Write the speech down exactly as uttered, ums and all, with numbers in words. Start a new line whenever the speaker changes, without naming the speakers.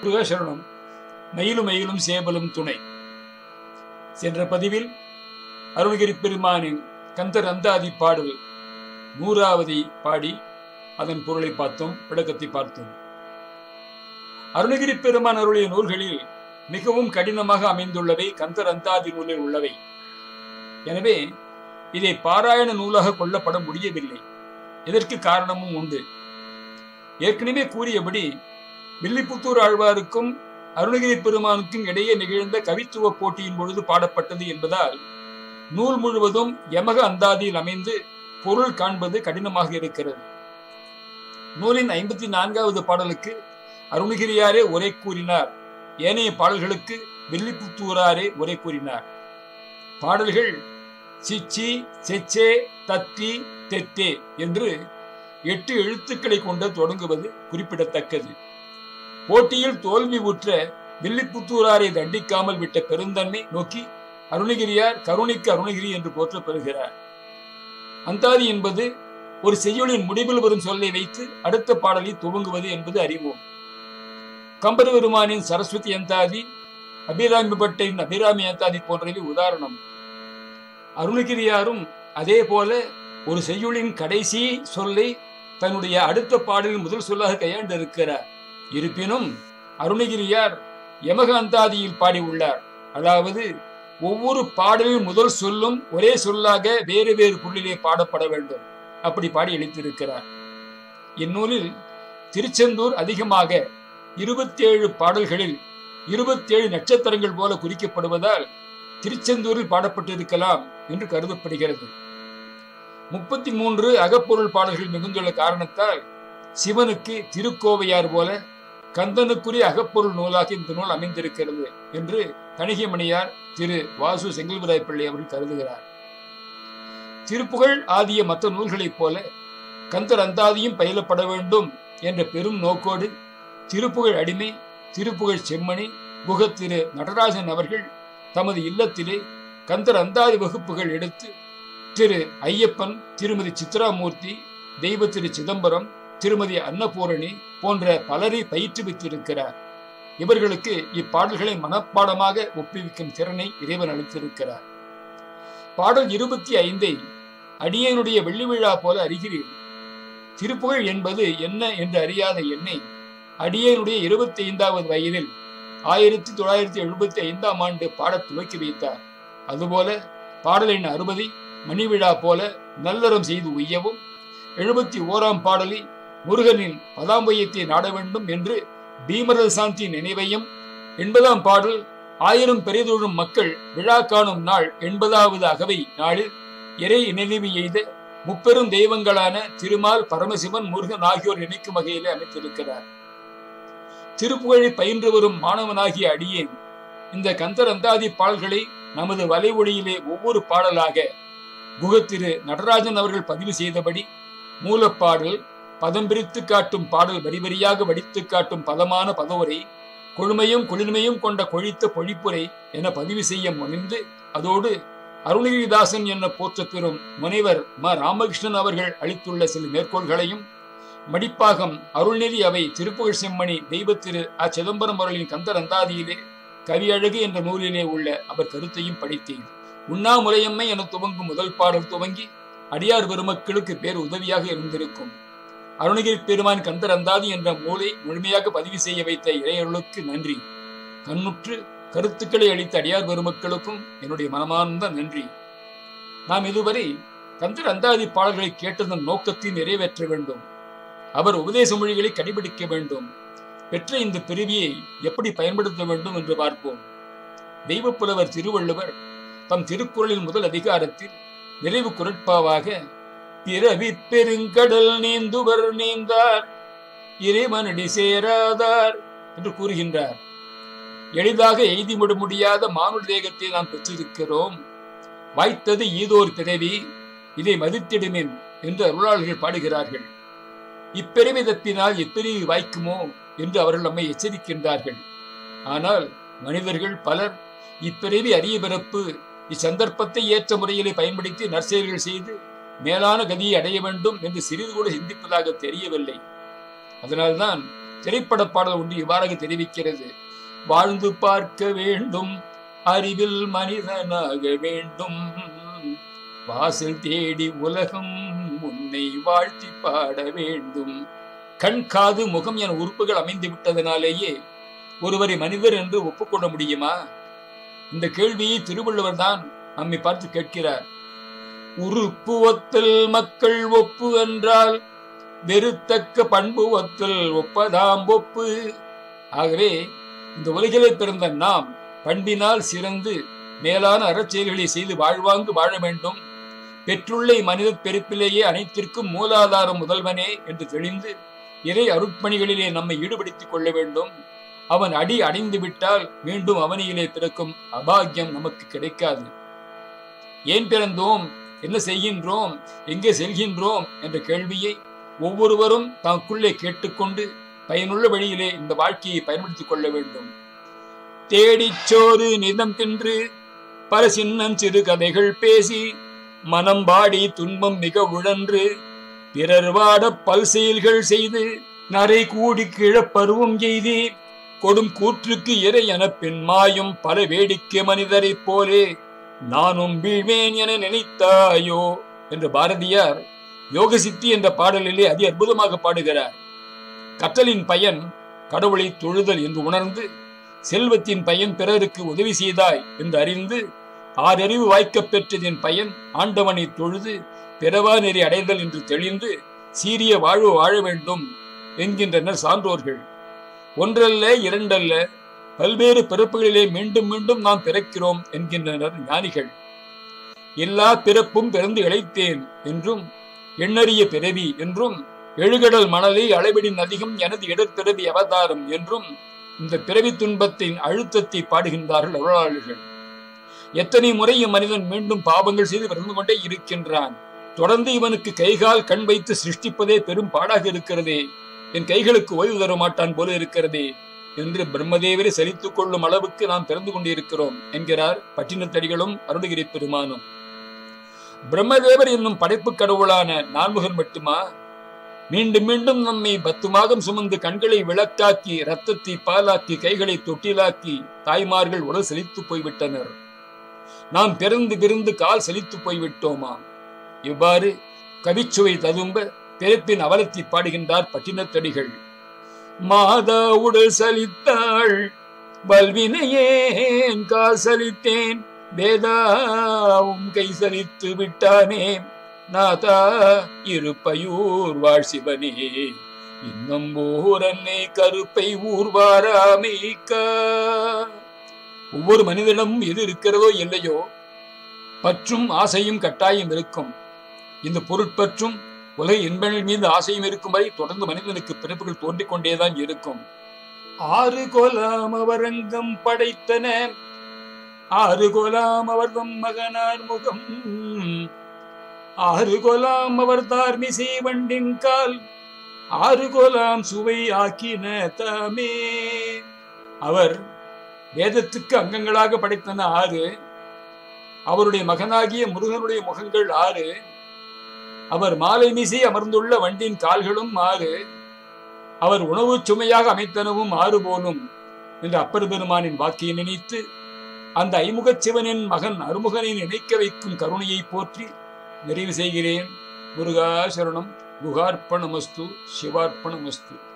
சரணம். மயிலும் மயிலும் சேவலும் துணை. சென்ற பதிவில் அருணகிரி பெருமானின் கந்தர் அந்தாதி பாடல் நூறாவதை பாடி அதன் பொருளை பார்த்தோம், விளக்கத்தை பார்த்தோம். அருணகிரி பெருமான் அருளிய நூல்களில் மிகவும் கடினமாக அமைந்துள்ளவை கந்தர் அந்தாதி நூலில் உள்ளவை. எனவே இதை பாராயண நூலாக கொள்ளப்பட முடியவில்லை. இதற்கு காரணமும் உண்டு. ஏற்கனவே கூறியபடி வில்லிபுத்தூர் ஆழ்வாருக்கும் அருணகிரி பெருமானுக்கும் இடையே நிகழ்ந்த கவித்துவ போட்டியின் பொழுது பாடப்பட்டது என்பதால் நூல் முழுவதும் யமக அந்தாதியில் அமைந்து பொருள் காண்பது கடினமாக இருக்கிறது. நூலின் ஐம்பத்தி நான்காவது பாடலுக்கு அருணகிரியாரே உரை கூறினார். ஏனைய பாடல்களுக்கு வில்லிபுத்தூராரே உரை கூறினார். பாடல்கள் சிச்சி, செச்சே, தத்தி, தெத்தே என்று எட்டு எழுத்துக்களை கொண்டு தொடங்குவது குறிப்பிடத்தக்கது. போட்டியில் தோல்வி உற்ற வில்லிபுத்தூராரை தண்டிக்காமல் விட்ட பெருந்தன்மை நோக்கி அருணகிரியார் கருணைக்கு அருணகிரி என்று போற்ற பெறுகிறார். அந்தாதி என்பது ஒரு செய்யுளின் முடிவில் வரும் சொல்லை வைத்து அடுத்த பாடலை துவங்குவது என்பது அறிவோம். கம்பர் பெருமானின் சரஸ்வதி அந்தாதி, அபிராமி பட்டையின் அபிராமி அந்தாதி போன்றவை உதாரணம். அருணகிரியாரும் அதே போல ஒரு செய்யுளின் கடைசி சொல்லை தன்னுடைய அடுத்த பாடலின் முதல் சொல்லாக கையாண்டிருக்கிறார். இருப்பினும் அருணகிரியார் யமக அந்தாதியில் பாடி உள்ளார். அதாவது ஒவ்வொரு பாடலின் முதல் சொல்லும் ஒரே சொல்லாக வேறு வேறு பொருளிலே பாடப்பட வேண்டும். அப்படி பாடி அளித்திருக்கிறார். இந்நூலில் திருச்செந்தூர் அதிகமாக இருபத்தி ஏழு பாடல்களில் இருபத்தி ஏழு நட்சத்திரங்கள் போல குறிக்கப்படுவதால் திருச்செந்தூரில் பாடப்பட்டிருக்கலாம் என்று கருதப்படுகிறது. முப்பத்தி மூன்று அகப்பொருள் பாடல்கள் மிகுந்துள்ள காரணத்தால் சிவனுக்கு திருக்கோவையார் போல கந்தனுக்குரிய அகப்பொருள் நூலாக இந்த நூல் அமைந்திருக்கிறது என்று கணிகைமணியார் திரு வாசு செங்கல்வராய பிள்ளை அவர்கள் கருதுகிறார். திருப்புகழ் ஆகிய மற்ற நூல்களைப் போல கந்தர் அந்தாதியும் பயிலப்பட வேண்டும் என்ற பெரும் நோக்கோடு திருப்புகழ் அடிமை திருப்புகழ் செம்மணி குக திரு நடராஜன் அவர்கள் தமது இல்லத்திலே கந்தர் அந்தாதி வகுப்புகள் எடுத்து திரு ஐயப்பன், திருமதி சித்ராமூர்த்தி, தெய்வ திரு சிதம்பரம், திருமதி அன்னபூரணி போன்ற பலரை பயிற்றுவித்திருக்கிறார். இவர்களுக்கு இப்பாடல்களை மனப்பாடமாக ஒப்புவிக்கும் திறனை இறைவன் அளித்திருக்கிறார். பாடல் இருபத்தி ஐந்தை அடியனுடைய வெள்ளி விழா போல அறிகிறேன். திருப்புகழ் என்பது என்ன என்று அறியாத என்னை அடியனுடைய இருபத்தி ஐந்தாவது வயதில் ஆயிரத்தி தொள்ளாயிரத்தி எழுபத்தி ஐந்தாம் ஆண்டு பாட துவக்கி வைத்தார். அதுபோல பாடலின் அறுபதை மணிவிழா போல நல்லறம் செய்து உய்யவும், எழுபத்தி ஓராம் பாடலில் முருகனின் பதாம்பயத்தை நாட வேண்டும் என்று பீமரத சாந்தி நினைவையும், எண்பதாம் பாடல் ஆயிரம் பெரிதொழும் மக்கள் விழா காணும் நாள் எண்பதாவது அகவை நாளில் இறை நினைவு எய்த முப்பெரும் தெய்வங்களான திருமால், பரமசிவன், முருகன் ஆகியோர் நினைக்கும் வகையிலே அமைத்திருக்கிறார். திருப்புகழை பயின்று வரும் மாணவனாகிய அடியேன் இந்த கந்தர் அந்தாதி பாடல்களை நமது வலை ஒளியிலே ஒவ்வொரு பாடலாக குகத்திரு நடராஜன் அவர்கள் பதிவு செய்தபடி மூலப்பாடல், பதம் பிரித்து காட்டும் பாடல், வரி வரியாக வடித்து காட்டும் பதமான பதவுரை, கொழுமையும் குளிர்மையும் கொண்ட கொழித்த பொழிப்புரை என பதிவு செய்ய முனைந்து, அதோடு அருணகிரிதாசன் என போற்ற பெறும் முனைவர் ம ராமகிருஷ்ணன் அவர்கள் அளித்துள்ள சில மேற்கோள்களையும், மடிப்பாகம் அருள்நெறி அவை திருப்புகழ் செம்மணி தெய்வ திரு அ சிதம்பரம் அவர்களின் கந்தர் அந்தாதியிலே கவியழகு என்ற நூலிலே உள்ள அவர் கருத்தையும் படித்தேன். உண்ணாமுலையம்மை என துவங்கும் முதல் பாடல் துவங்கி அடியார் பெருமக்களுக்கு பேர் உதவியாக இருந்திருக்கும். அருணகிரி பெருமான் கந்தர் அந்தாதி என்ற நூலை முழுமையாக பதிவு செய்ய வைத்த இறையர்களுக்கு நன்றி. கண்ணுற்று கருத்துக்களை அளித்த அடியார் பெருமக்களுக்கும் என்னுடைய மனமார்ந்த நன்றி. நாம் இதுவரை கந்தர் அந்தாதி பாடல்களை கேட்டதன் நோக்கத்தை நிறைவேற்ற வேண்டும். அவர் உபதேச மொழிகளை கடைபிடிக்க வேண்டும். பெற்ற இந்த பிரிவியை எப்படி பயன்படுத்த வேண்டும் என்று பார்ப்போம். தெய்வப்புலவர் திருவள்ளுவர் தம் திருக்குறளின் முதல் அதிகாரத்தில் நிறைவு குரட்பாவாக பிறவி பெருங்கடல் நீந்துவர் நீந்தார் இறைவனடி சேராதார் என்று கூறுகின்றார். எளிதாக எய்திவிட முடியாத மானுட தேகத்தை நாம் பெற்றிருக்கிறோம். வாய்த்தது ஈதோர் பிறவி, இதை மதித்திடுமேன் என்று அருளாளர்கள் பாடுகிறார்கள். இப்பிறவி தப்பினால் எப்பிரிவு வாய்க்குமோ என்று அவர்கள் நம்மை எச்சரிக்கின்றார்கள். ஆனால் மனிதர்கள் பலர் இப்பிறவி அரிய பிறப்பு, இச்சந்தர்ப்பத்தை ஏற்ற முறையிலே பயன்படுத்தி நற்செயல்கள் செய்து மேலான கதியை அடைய வேண்டும் என்று சிறிது கூட சிந்திப்பதாக தெரியவில்லை. அதனால்தான் திரைப்பட பாடல் ஒன்று இவ்வாறாக தெரிவிக்கிறது. வாழ்ந்து பார்க்க வேண்டும், அறிவில் மனிதனாக வேண்டும், வாசல் தேடி உலகம் உன்னை வாழ்த்தி பாட வேண்டும். கண், காது, முகம் என உறுப்புகள் அமைந்து விட்டதனாலேயே ஒருவரை மனிதர் என்று ஒப்புக்கொள்ள முடியுமா? இந்த கேள்வியை திருவள்ளுவர் தான் நம்மை பார்த்து கேட்கிறார். உறுப்பு ஒத்தல் மக்கள் ஒப்பு என்றால் வெறுத்தக்க பண்பு ஒத்தல் ஒப்பதாம் ஒப்பு. ஆகவே இந்த உலகிலே பிறந்த நாம் பண்பினால் சிறந்து மேலான அறச்செயல்களை செய்து வாழ்வாங்கு வாழ வேண்டும். பெற்றுள்ள மனித பெருப்பிலேயே அனைத்திற்கும் மூலாதாரம் முதல்வனே என்று தெளிந்து இறை அருட்பணிகளிலே நம்மை ஈடுபடுத்திக் கொள்ள வேண்டும். அவன் அடி அடைந்து விட்டால் மீண்டும் அவனியிலே பிறக்கும் அபாகியம் நமக்கு கிடைக்காது. ஏன் பிறந்தோம், என்ன செய்கின்றோம், எங்கே செல்கின்றோம் என்ற கேள்வியை ஒவ்வொருவரும் தமக்குள்ளே கேட்டுக்கொண்டு பயனுள்ள வழியிலே இந்த வாழ்க்கையை பயன்படுத்திக் கொள்ள வேண்டும். தேடிச்சோறு நிதம் தின்று பல சின்னம் சிறு கதைகள் பேசி மனம் பாடி துன்பம் மிக உழன்று பிறர் வாட பல் செயல்கள் செய்து நரை கூடி கிழப்பருவம் எய்தி கொடும் கூற்றுக்கு இறை என பின் மாயும் பல வேடிக்கை மனிதரைப் போலே நானும் வீழ்வேன் என நினைத்தாயோ என்று பாரதியார் யோக சித்தி என்ற பாடலிலே அதி அற்புதமாக பாடுகிறார். கற்றலின் பயன் கடவுளை தொழுதல் என்று உணர்ந்து, செல்வத்தின் பயன் பிறருக்கு உதவி செய்தாய் என்று அறிந்து, ஆறறிவு வாய்க்கப் பெற்றதின் பயன் ஆண்டவனை தொழுது பிறவா நெறி அடைதல் என்று தெளிந்து சீரிய வாழ்வு வாழ வேண்டும் என்கின்றனர் சான்றோர்கள். ஒன்றல்ல இரண்டல்ல பல்வேறு பிறப்புகளிலே மீண்டும் மீண்டும் நாம் பிறக்கிறோம் என்கின்றனர் ஞானிகள். எல்லா பிறப்பும் பிறந்து இழைத்தேன் என்றும் எண்ணறிய பிறவி என்றும் எழுகடல் மணலை அளவிடின் அதிகம் எனது இடப்பிறவி அவதாரம் என்றும் இந்த பிறவி துன்பத்தின் அழுத்தத்தை பாடுகின்றார்கள் அருளாளர்கள். எத்தனை முறை மனிதன் மீண்டும் பாவங்கள் செய்து பிறந்து கொண்டே இருக்கின்றான். தொடர்ந்து இவனுக்கு கைகால் கண் வைத்து சிருஷ்டிப்பதே பெரும் பாடாக இருக்கிறதே, என் கைகளுக்கு ஓய்வு தர மாட்டான் போல இருக்கிறதே என்று பிரம்மதேவரை சலித்துக் கொள்ளும் அளவுக்கு நாம் பிறந்து கொண்டிருக்கிறோம் என்கிறார் பட்டினத்தடிகளும் அருணகிரி பெருமானும். பிரம்மதேவர் என்னும் படைப்பு கடவுளான நான்முகன் மட்டுமா மீண்டும் மீண்டும் நம்மை பத்து மாதம் சுமந்து கண்களை விளக்காக்கி இரத்தத்தை பாலாக்கி கைகளை தொட்டிலாக்கி தாய்மார்கள் உடல் செழித்து போய்விட்டனர். நாம் பிறந்து பிறந்து கால் செழித்து போய்விட்டோமா? இவ்வாறு கவிச்சுவை ததும்ப பிறப்பின் அவலத்தை பாடுகின்றார் பட்டினத்தடிகள். மாதா உடல் சலித்தாள் வல்வினையேன் கால் சலித்தேன் வேதாவும் கை சலித்து விட்டானே நாதா இருப்பையூர் வாழ் சிவனே இன்னும் ஓர் அன்னை கருப்பை ஊர்வாராமைக்கா. ஒவ்வொரு மனிதனிடமும் எது இருக்கிறதோ இல்லையோ பற்றும் ஆசையும் கட்டாயம் இருக்கும். இந்த பொருட்பற்றும் உலக இன்பங்கள் மீது ஆசையும் இருக்கும் வரை தொடர்ந்து மனிதனுக்கு பிறப்புகள் தோன்றிக் கொண்டேதான் இருக்கும். ஆறு கோலாம் அவரங்கம் படைத்தன ஆறு கோலாம் அவர்தம் மகனார் முகம் ஆறு கோலாம் அவர் தார்மிசை வண்டின் கால் ஆறு கோலாம் சுவை ஆக்கின தாமே. அவர் வேதத்துக்கு அங்கங்களாக படைத்தன ஆறு, அவருடைய மகனாகிய முருகனுடைய முகங்கள் ஆறு, அவர் மாலை மீசை அமர்ந்துள்ள வண்டின் கால்களும் ஆறு, அவர் உணவு சுமையாக அமைத்தனவும் ஆறு போலும் என்று அப்பர் பெருமானின் வாக்கியை நினைத்து அந்த ஐமுகச் சிவனின் மகன் அருமுகனை நினைக்க வைக்கும் கருணையை போற்றி நிறைவு செய்கிறேன். முருகா சரணம். குகார்ப்பணமஸ்து. சிவார்ப்பணமஸ்து.